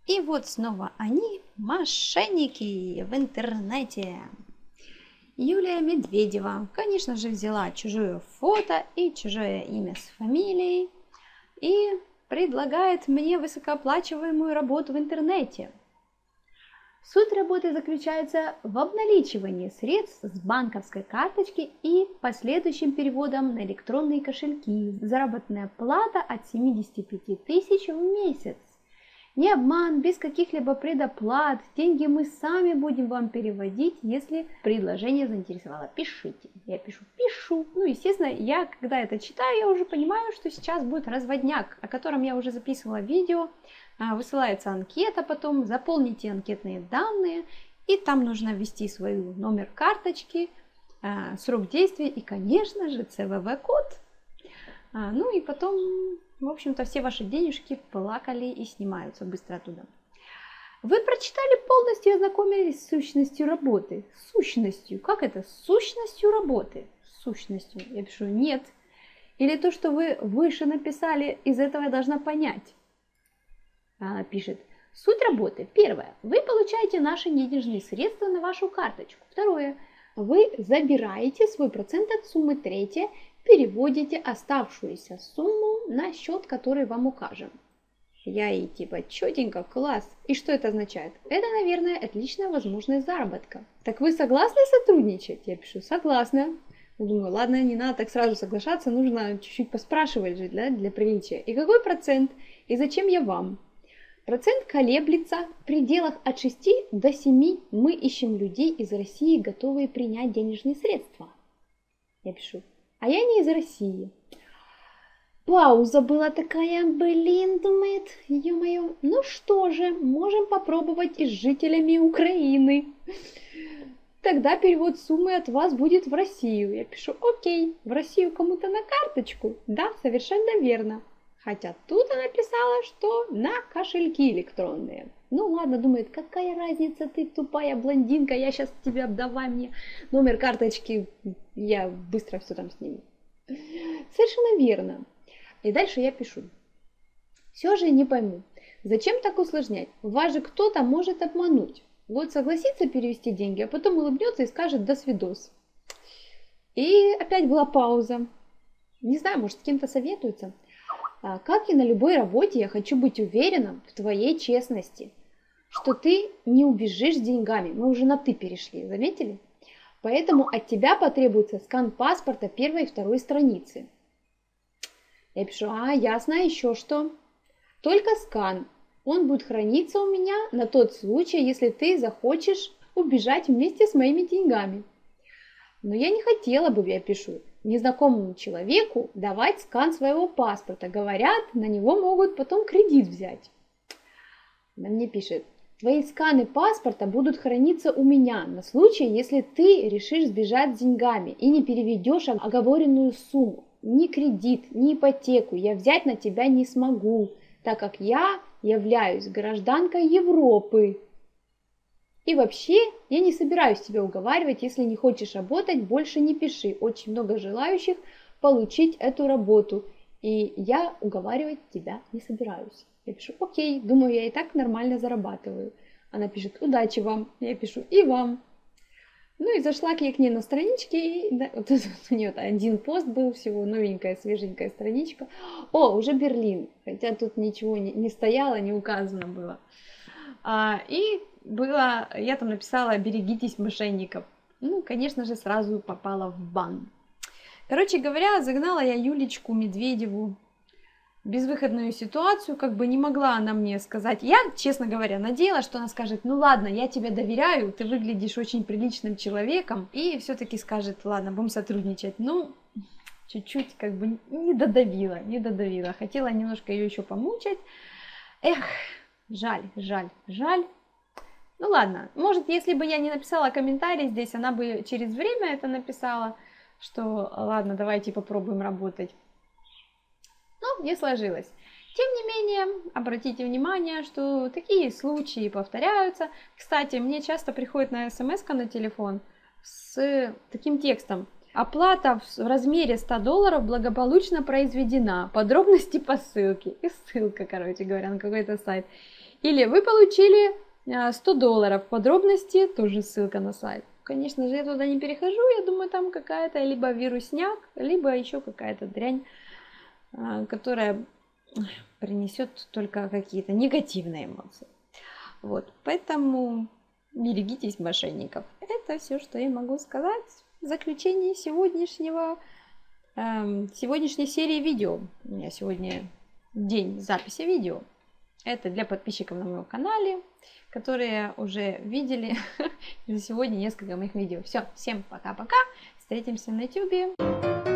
И вот снова они, мошенники в интернете. Юлия Медведева, конечно же, взяла чужое фото и чужое имя с фамилией и предлагает мне высокооплачиваемую работу в интернете. Суть работы заключается в обналичивании средств с банковской карточки и последующим переводом на электронные кошельки. Заработная плата от 75 тысяч в месяц. Не обман, без каких-либо предоплат. Деньги мы сами будем вам переводить, если предложение заинтересовало. Пишите. Я пишу. Ну, естественно, когда это читаю, я уже понимаю, что сейчас будет разводняк, о котором я уже записывала видео. Высылается анкета потом, заполните анкетные данные, и там нужно ввести свой номер карточки, срок действия и, конечно же, ЦВВ-код. Ну и потом, в общем-то, все ваши денежки плакали и снимаются быстро оттуда. Вы прочитали полностью и ознакомились с сущностью работы. Сущностью. Как это? Сущностью работы. Сущностью. Я пишу нет. Или то, что вы выше написали, из этого я должна понять. Она пишет. Суть работы. Первое. Вы получаете наши денежные средства на вашу карточку. Второе. Вы забираете свой процент от суммы. Третье. Переводите оставшуюся сумму на счет, который вам укажем. Я и типа четенько, класс. И что это означает? Это, наверное, отличная возможность заработка. Так вы согласны сотрудничать? Я пишу согласна. Думаю, ладно, не надо так сразу соглашаться, нужно чуть-чуть поспрашивать же, для приличия. И какой процент? И зачем я вам? Процент колеблется в пределах от 6 до 7. Мы ищем людей из России, готовые принять денежные средства. Я пишу. А я не из России. Пауза была такая, думает, ё-моё. Ну что же, можем попробовать и с жителями Украины. Тогда перевод суммы от вас будет в Россию. Я пишу, окей, в Россию кому-то на карточку? Да, совершенно верно. Хотя тут она написала, что на кошельки электронные. Ну ладно, думает, какая разница, ты тупая блондинка, я сейчас тебе давай мне номер карточки, я быстро все там сниму. Совершенно верно. И дальше я пишу. Все же не пойму, зачем так усложнять? Вас же кто-то может обмануть. Вот согласится перевести деньги, а потом улыбнется и скажет «до свидос». И опять была пауза. Не знаю, может, с кем-то советуется. Как и на любой работе, я хочу быть уверена в твоей честности, что ты не убежишь с деньгами. Мы уже на «ты» перешли, заметили? Поэтому от тебя потребуется скан паспорта первой и второй страницы. Я пишу, ясно, еще что? Только скан. Он будет храниться у меня на тот случай, если ты захочешь убежать вместе с моими деньгами. Но я не хотела бы, я пишу, незнакомому человеку давать скан своего паспорта. Говорят, на него могут потом кредит взять. Она мне пишет, твои сканы паспорта будут храниться у меня на случай, если ты решишь сбежать с деньгами и не переведешь оговоренную сумму. Ни кредит, ни ипотеку я взять на тебя не смогу, так как я являюсь гражданкой Европы. И вообще, я не собираюсь тебя уговаривать, если не хочешь работать, больше не пиши. Очень много желающих получить эту работу, и я уговаривать тебя не собираюсь. Я пишу, окей, думаю, я и так нормально зарабатываю. Она пишет, удачи вам. Я пишу, и вам. Ну и зашла к ней на страничке, и вот у нее один пост был, всего новенькая, свеженькая страничка. О, уже Берлин, хотя тут ничего не стояло, не указано было. И я там написала «берегитесь мошенников». Ну, конечно же, сразу попала в бан. Короче говоря, загнала я Юлечку Медведеву в безвыходную ситуацию, как бы не могла она мне сказать. Я, честно говоря, надеялась, что она скажет, ну ладно, я тебе доверяю, ты выглядишь очень приличным человеком, и все-таки скажет, ладно, будем сотрудничать. Ну, чуть-чуть как бы не додавила. Хотела немножко ее еще помучать. Эх, жаль. Ну ладно, может, если бы я не написала комментарий здесь, она бы через время это написала, что ладно, давайте попробуем работать. Но не сложилось. Тем не менее, обратите внимание, что такие случаи повторяются. Кстати, мне часто приходит на смс на телефон с таким текстом. Оплата в размере $100 благополучно произведена. Подробности по ссылке. И ссылка, короче говоря, на какой-то сайт. Или вы получили $100. Подробности, тоже ссылка на сайт. Конечно же, я туда не перехожу. Я думаю, там какая-то либо вирусняк, либо еще какая-то дрянь, которая принесет только какие-то негативные эмоции. Вот, поэтому берегитесь мошенников. Это все, что я могу сказать в заключении сегодняшней серии видео. У меня сегодня день записи видео. Это для подписчиков на моем канале, которые уже видели за сегодня несколько моих видео. Все, всем пока-пока. Встретимся на YouTube.